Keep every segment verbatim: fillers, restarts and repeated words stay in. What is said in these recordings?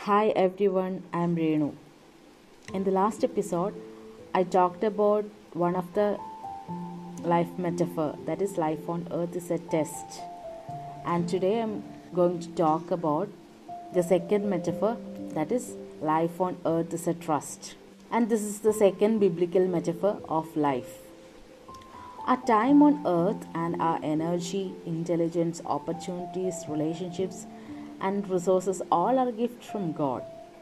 Hi everyone, I am Renu. In the last episode, I talked about one of the life metaphor, that is life on earth is a test. And today I am going to talk about the second metaphor, that is life on earth is a trust. And this is the second biblical metaphor of life. Our time on earth and our energy, intelligence, opportunities, relationships, and resources all are gifts from God.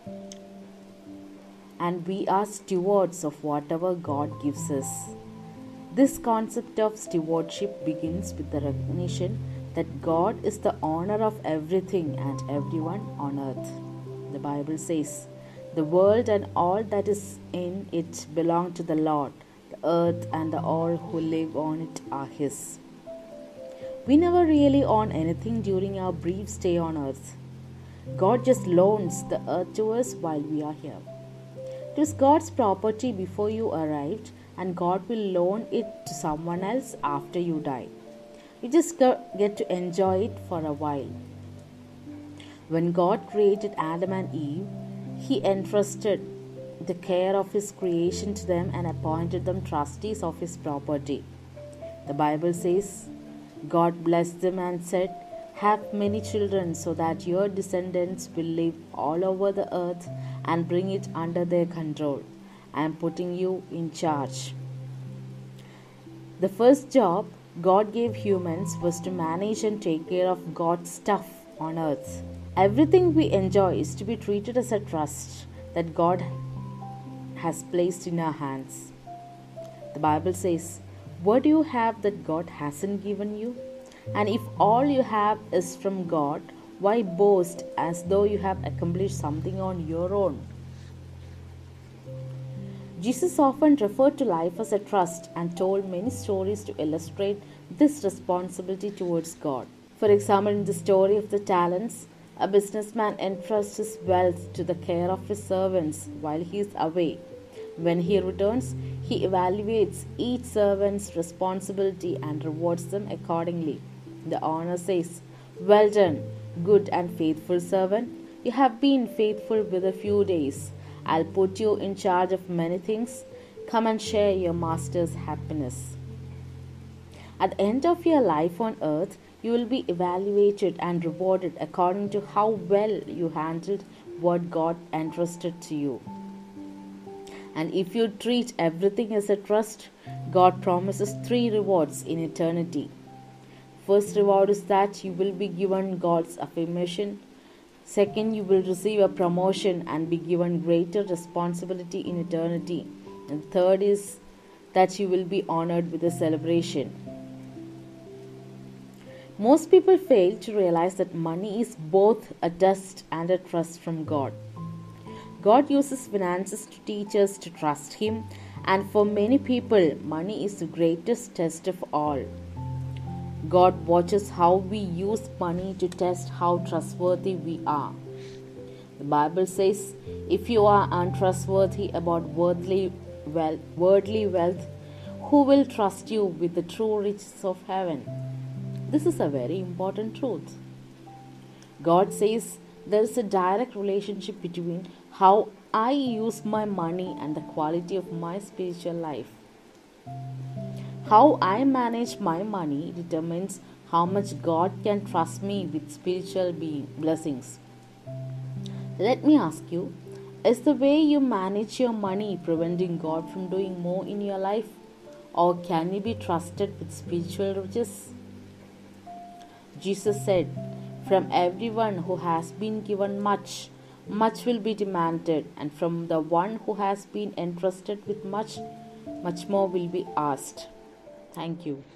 And we are stewards of whatever God gives us. This concept of stewardship begins with the recognition that God is the owner of everything and everyone on earth. The Bible says, "The world and all that is in it belong to the Lord. The earth and the all who live on it are His." We never really own anything during our brief stay on earth. God just loans the earth to us while we are here. It was God's property before you arrived, and God will loan it to someone else after you die. You just get to enjoy it for a while. When God created Adam and Eve, He entrusted the care of His creation to them and appointed them trustees of His property. The Bible says, God blessed them and said, "Have many children so that your descendants will live all over the earth and bring it under their control. I am putting you in charge." The first job God gave humans was to manage and take care of God's stuff on earth. Everything we enjoy is to be treated as a trust that God has placed in our hands. The Bible says, "What do you have that God hasn't given you? And if all you have is from God, why boast as though you have accomplished something on your own?" Jesus often referred to life as a trust and told many stories to illustrate this responsibility towards God. For example, in the story of the talents, a businessman entrusts his wealth to the care of his servants while he is away. When he returns, he evaluates each servant's responsibility and rewards them accordingly. The owner says, "Well done, good and faithful servant. You have been faithful with a few days. I'll put you in charge of many things. Come and share your master's happiness." At the end of your life on earth, you will be evaluated and rewarded according to how well you handled what God entrusted to you. And if you treat everything as a trust, God promises three rewards in eternity. First reward is that you will be given God's affirmation. Second, you will receive a promotion and be given greater responsibility in eternity. And third is that you will be honored with a celebration. Most people fail to realize that money is both a test and a trust from God. God uses finances to teach us to trust Him, and for many people, money is the greatest test of all. God watches how we use money to test how trustworthy we are. The Bible says, "If you are untrustworthy about worldly wealth, worldly wealth, who will trust you with the true riches of heaven?" This is a very important truth. God says there is a direct relationship between how I use my money and the quality of my spiritual life. How I manage my money determines how much God can trust me with spiritual being, blessings. Let me ask you, is the way you manage your money preventing God from doing more in your life? Or can you be trusted with spiritual riches? Jesus said, "From everyone who has been given much, much will be demanded, and from the one who has been entrusted with much, much more will be asked." Thank you.